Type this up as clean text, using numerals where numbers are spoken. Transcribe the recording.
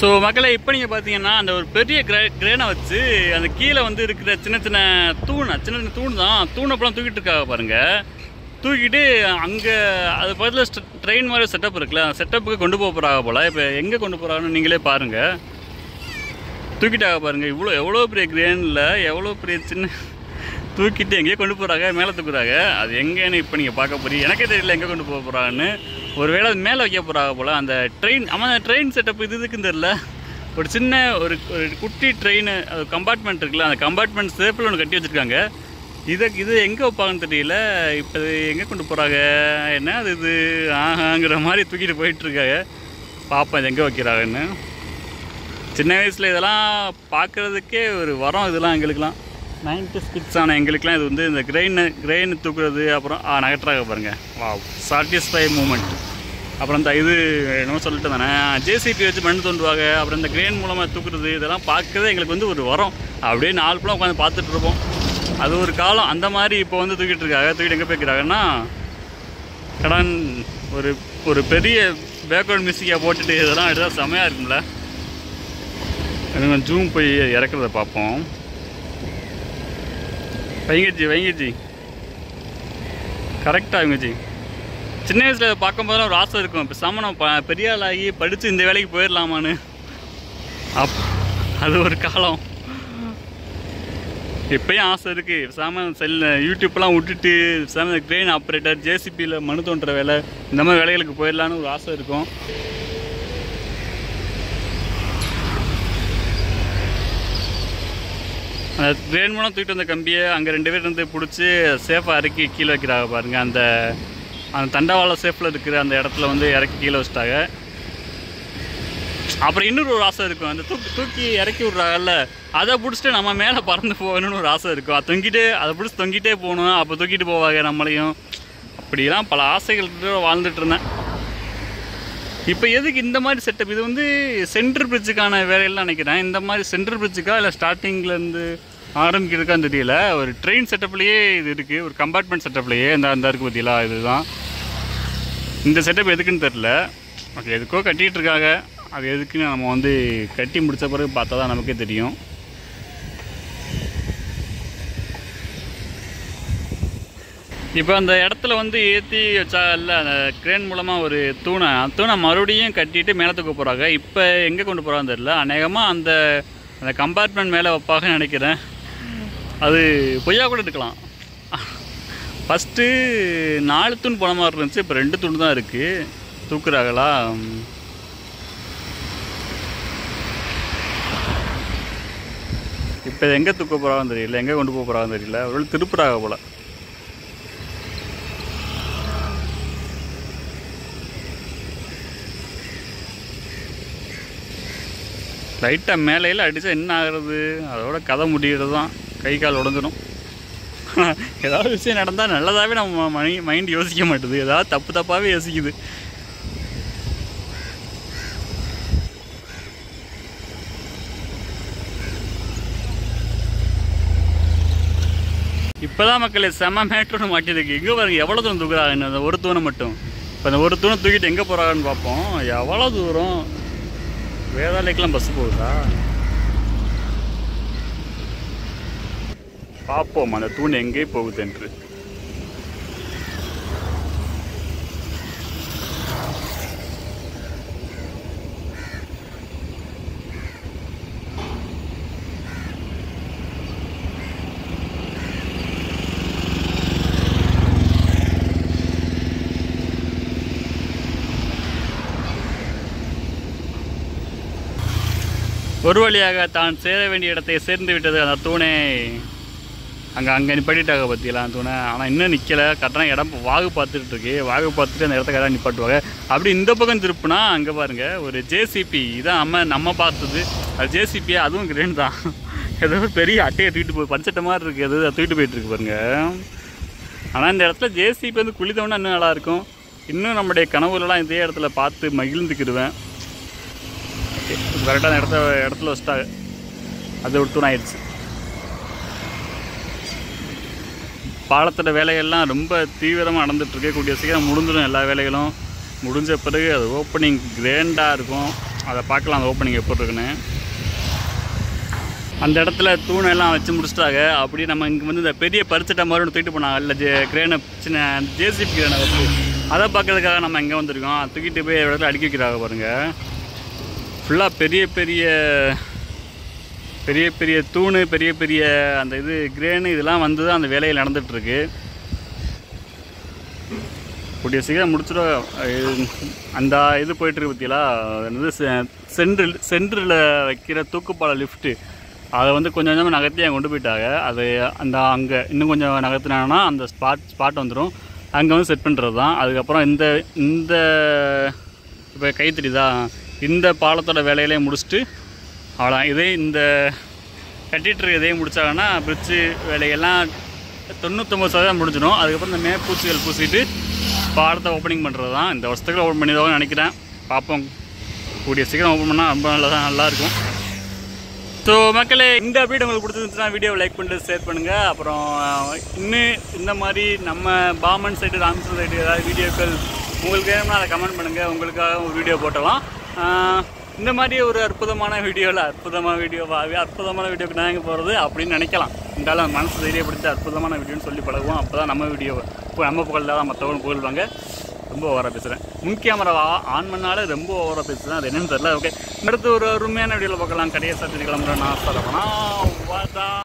So மக்களை இப்போ நீங்கள் பார்த்தீங்கன்னா அந்த ஒரு பெரிய கிரேனை வச்சு அந்த கீழே வந்து இருக்கிற சின்ன சின்ன தூண் தான் தூணப்பெல்லாம் தூக்கிட்டு இருக்காங்க பாருங்கள். தூக்கிட்டு அங்கே அது பக்கத்தில் ட்ரெயின் மாதிரி செட்டப் இருக்குல்ல, அந்த செட்டப்புக்கு கொண்டு போக போகிறாங்க போல். இப்போ எங்கே கொண்டு போகிறாங்கன்னு நீங்களே பாருங்கள். தூக்கிட்டாக பாருங்கள். எவ்வளோ பெரிய கிரேனில் எவ்வளோ பெரிய சின்ன தூக்கிட்டு எங்கேயோ கொண்டு போகிறாங்க, மேலே தூக்குறாங்க. அது எங்கேன்னு இப்போ நீங்கள் பார்க்க போகிறீங்க. எனக்கே தெரியல எங்கே கொண்டு போக போகிறாங்கன்னு. ஒரு வேளை அது மேலே வைக்க போகிறாங்க போல். அந்த ட்ரெயின் ட்ரெயின் செட்டப் இதுக்குன்னு தெரில. ஒரு சின்ன ஒரு குட்டி ட்ரெயின் கம்பார்ட்மெண்ட் இருக்குல்ல, அந்த கம்பார்ட்மெண்ட் சேப்பில் ஒன்று கட்டி வச்சுருக்காங்க. இது எங்கே வைப்பாங்கன்னு தெரியல. இப்போ இது எங்கே கொண்டு போகிறாங்க, என்ன அது இது ஆஹாங்கிற மாதிரி தூக்கிட்டு போயிட்டுருக்காங்க. பார்ப்போம் இது எங்கே வைக்கிறாங்கன்னு. சின்ன வயசில் இதெல்லாம் பார்க்குறதுக்கே ஒரு வரம். இதெல்லாம் எங்களுக்கெலாம் 90s கிட்ஸ் ஆன எங்களுக்கெலாம் இது வந்து இந்த கிரெயின் தூக்குறது, அப்புறம் நகட்டுறாங்க பாருங்கள். வா, சாட்டிஸ்ஃபை மூமெண்ட். அப்புறம் இந்த இது என்னமோ சொல்லிட்டு தானே ஜேசிபி வச்சு மண் தோண்டுவாங்க. அப்புறம் இந்த கிரெயின் மூலமாக தூக்குறது, இதெல்லாம் பார்க்குறது எங்களுக்கு வந்து ஒரு வரம். அப்படியே 4 பேரும் உட்காந்து பார்த்துட்ருப்போம். அது ஒரு காலம். அந்த மாதிரி இப்போ வந்து தூக்கிட்டு இருக்காங்க. தூக்கிட்டு எங்கே போய்க்கிறாங்கன்னா கடன் ஒரு பெரிய பேக்ரவுண்ட் மியூசிக்காக போட்டுட்டு இதெல்லாம் எடுத்தால் செமையாக இருக்கும்ல. எனக்கு ஜூம் போய் இறக்குறத பார்ப்போம். வைங்கஜி கரெக்டாக வைங்கஜி. சின்ன வயசில் பார்க்கும்போதெல்லாம் ஒரு ஆசை இருக்கும், இப்போ சாமான் பெரிய ஆளாகி படித்து இந்த வேலைக்கு போயிடலாமான்னு. அது ஒரு காலம். இப்போயும் ஆசை இருக்குது. சாமான் யூடியூப்லாம் விட்டுட்டு சாமான் கிரெயின் ஆப்ரேட்டர், ஜேசிபியில் மண் தோன்ற வேலை, இந்த மாதிரி வேலைகளுக்கு போயிடலான்னு ஒரு ஆசை இருக்கும். அந்த கிரெயின் மூலம் தூக்கிட்டு வந்த கம்பியை அங்கே 2 பேர் வந்து பிடிச்சி சேஃபாக இறக்கி கீழே வைக்கிறாங்க பாருங்கள். அந்த தண்டவாளம் சேஃபில் இருக்கிற அந்த இடத்துல வந்து இறக்கி கீழே வச்சிட்டாங்க. அப்புறம் இன்னொரு ஒரு ஆசை இருக்கும், அந்த தூக்கி இறக்கி விட்றாங்கல்ல, அதை பிடிச்சிட்டு நம்ம மேலே பறந்து போகணும்னு ஒரு ஆசை இருக்கும். அதை பிடிச்சி தொங்கிட்டே போகணும். அப்போ தூக்கிட்டு போவாங்க நம்மளையும். அப்படிலாம் பல ஆசைகள் வாழ்ந்துட்டு இருந்தேன். இப்போ எதுக்கு இந்த மாதிரி செட்டப்? இது வந்து சென்ட்ரல் பிரிட்ஜுக்கான வேலையெல்லாம் நினைக்கிறேன். இந்த மாதிரி சென்ட்ரல் பிரிட்ஜுக்கா இல்லை ஸ்டார்டிங்லேருந்து ஆரம்பிக்கிறதுக்கான்னு தெரியல. ஒரு ட்ரெயின் செட்டப்லேயே இது இருக்குது, ஒரு கம்பார்ட்மெண்ட் செட்டப்லேயே அந்த இருக்குது பற்றியலா. இதுதான் இந்த செட்டப் எதுக்குன்னு தெரில. ஓகே, எதுக்கோ கட்டிகிட்டு இருக்காங்க. அது எதுக்குன்னு நம்ம வந்து கட்டி முடித்த பிறகு பார்த்தா தான் நமக்கே தெரியும். இப்போ அந்த இடத்துல வந்து ஏற்றி வச்சா இல்லை, அந்த கிரேன் மூலமாக ஒரு தூணை மறுபடியும் கட்டிட்டு மேலே தூக்க போகிறாங்க. இப்போ எங்கே கொண்டு போகிறான்னு தெரியல. அநேகமாக அந்த கம்பார்ட்மெண்ட் மேலே வைப்பாங்கன்னு நினைக்கிறேன். அது பொய்யா கூட இருக்கலாம். ஃபஸ்ட்டு 4 தூண் போன மாதிரி இருந்துச்சு, இப்போ 2 தூண் தான் இருக்குது. தூக்குறாங்களா? இப்போ எங்கே தூக்க போகிறாங்கன்னு தெரியல, எங்கே கொண்டு போக போகிறாங்கன்னு தெரியல. ஒரு திருப்புறாங்க போல். லைட்டாக மேலையில் அடித்தா என்ன ஆகிறது, அதோட கதை முடிகிறது தான். கை கால் உடஞ்சிடும். ஏதாவது விஷயம் நடந்தால் நல்லதாகவே நம்ம மைண்ட் யோசிக்க மாட்டுது, ஏதாவது தப்பாகவே யோசிக்குது. இப்போ தான் மக்களே செம்ம மேட்ரோன்னு மாட்டிருக்கு. எங்கே பாருங்க எவ்வளோ தூரம் தூக்குறாங்க. அந்த ஒரு தூணை மட்டும். இப்போ அந்த ஒரு தூணை தூக்கிட்டு எங்கே போகிறாங்கன்னு பார்ப்போம். எவ்வளோ தூரம்? வேதாளைக்கெல்லாம் பஸ் போகுதா? பார்ப்போம் அந்த தூண் எங்கே போகுதுன்று. ஒரு வழியாக தான் சேர வேண்டிய இடத்தை சேர்ந்து விட்டது அந்த தூணை. அங்கே நிப்பாட்டிட்டாங்க பற்றியெல்லாம் தூணை. ஆனால் இன்னும் நிற்கலை. கரெக்டான இடம் வாகு பார்த்துட்ருக்கு. வாகு பார்த்துட்டு அந்த இடத்த கரெக்டாக நிப்பாட்டுவாங்க. அப்படி இந்த பக்கம் திருப்புனா அங்கே பாருங்கள் ஒரு ஜேசிபி. இதான் நம்ம பார்த்தது. அது ஜேசிபி, அதுவும் கிரேன் தான். ஏதோ பெரிய அட்டையை தூக்கிட்டு போய் பஞ்சட்டை மாதிரி இருக்குது, அது தூக்கிட்டு போயிட்டுருக்கு பாருங்க. ஆனால் இந்த இடத்துல ஜேசிபி வந்து குளித்தோன்னா இன்னும் நல்லாயிருக்கும். இன்னும் நம்முடைய கனவுலலாம் இதே இடத்துல பார்த்து மகிழ்ந்துக்கிடுவேன். ஓகே, கரெக்டான இடத்துல வச்சுட்டாங்க. அது ஒரு தூண் ஆயிடுச்சு. பாலத்தோட வேலைகள்லாம் ரொம்ப தீவிரமாக நடந்துகிட்ருக்கு. கூடிய சீக்கிரம் முடிஞ்சிடும். எல்லா வேலைகளும் முடிஞ்ச பிறகு அது ஓப்பனிங் கிராண்டாக இருக்கும். அதை பார்க்கலாம் அந்த ஓப்பனிங் எப்போ இருக்குன்னு. அந்த இடத்துல தூணெல்லாம் வச்சு முடிச்சிட்டாங்க. அப்படி நம்ம இங்கே வந்து இந்த பெரிய பரிச்சட்டை மாதிரி ஒன்று தூக்கிட்டு போனாங்க இல்லை கிரேனை, சின்ன ஜேசிபி கிரேனை வச்சு அதை பார்க்கறதுக்காக நம்ம எங்கே வந்திருக்கோம். தூக்கிட்டு போய் இடத்துல அடுக்கி வைக்கிறாங்க பாருங்கள். ஃபுல்லாக பெரிய பெரிய பெரிய பெரிய தூண், பெரிய பெரிய அந்த இது கிரேனு இதெல்லாம் வந்து தான் அந்த வேலையில் நடந்துகிட்ருக்கு. கூடிய சீக்கிரம் முடிச்சிடும். அந்த இது போயிட்டுருக்கு பற்றியலா, அது சென்ட்ரில் வைக்கிற தூக்குப்பாலை லிஃப்ட்டு அதை வந்து கொஞ்சம் கொஞ்சமாக நகர்த்தி அங்கே கொண்டு போயிட்டாங்க. அது அந்த அங்கே இன்னும் கொஞ்சம் நகர்த்தினாங்கன்னா அந்த ஸ்பாட் வந்துடும். அங்கே வந்து செட் பண்ணுறது தான். அதுக்கப்புறம் இந்த இப்போ கைத்தறி தான் இந்த பாலத்தோட வேலையிலே முடிச்சுட்டு அவ்வளோ இதே இந்த கட்டிட்டு இதையும் முடித்தாங்கன்னா பிரிட்ஜு வேலையெல்லாம் 99% முடிஞ்சிடும். அதுக்கப்புறம் இந்த மேற்பூச்சிகள் பூசிட்டு பாலத்தை ஓப்பனிங் பண்ணுறது தான். இந்த வருஷத்துக்குள்ள ஓப்பன் பண்ணிடுவாங்கன்னு நினைக்கிறேன். பார்ப்போம். கூடிய சீக்கிரம் ஓப்பன் பண்ணால் ரொம்ப நல்லாயிருக்கும். ஸோ மக்களே, இந்த அப்டேட் உங்களுக்கு பிடிச்சிருந்துச்சுன்னா வீடியோவை லைக் பண்ணிட்டு ஷேர் பண்ணுங்கள். அப்புறம் இன்னும் இந்த மாதிரி நம்ம பாமன் சைடு, ராமேஸ்வரம் சைடு ஏதாவது வீடியோக்கள் உங்களுக்கு வேணும்னா அதை கமெண்ட் பண்ணுங்கள். உங்களுக்காக ஒரு வீடியோ போட்டலாம். இந்த மாதிரி ஒரு அற்புதமான வீடியோக்கு நான் எங்கே போகிறது அப்படின்னு நினைக்கலாம். இருந்தாலும் மனசு தைரியப்படுத்தி அற்புதமான வீடியோன்னு சொல்லி பழகுவோம். அப்போ தான் நம்ம வீடியோவை இப்போ நம்ம புகழ்ல தான் மற்றவங்க புகழ்வாங்க. ரொம்ப ஓவராக பேசுகிறேன். முன் கேமரா ஆன் பண்ணாலே ரொம்ப ஓவராக பேசுகிறேன். அது என்னன்னு தெரியல. ஓகே, அடுத்து ஒரு அருமையான வீடியோவில் பார்க்கலாம். கடையை சாப்பிட்டு கிளம்புறேன். நான் சொல்லப்போனா